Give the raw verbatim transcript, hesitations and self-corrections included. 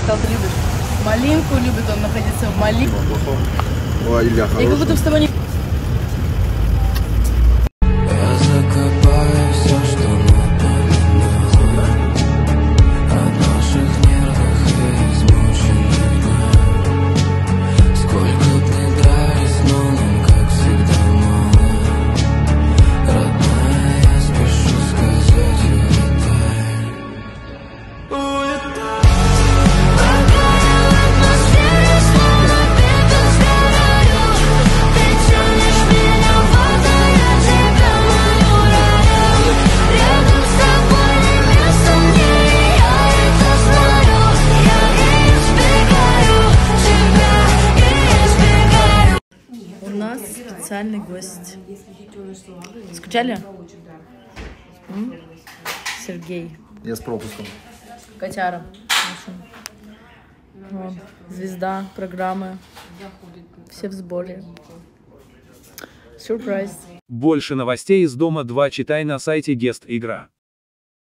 сказал, ты любишь? Малинку любит он находиться в малинку. Ой, Илья, хороший. Я как будто с тобой не... У нас специальный гость. Скучали? М? Сергей. Я с пропуском. Котяра. Вот. Звезда программы. Все в сборе. Сюрприз. Больше новостей из Дома два читай на сайте Гест Игра.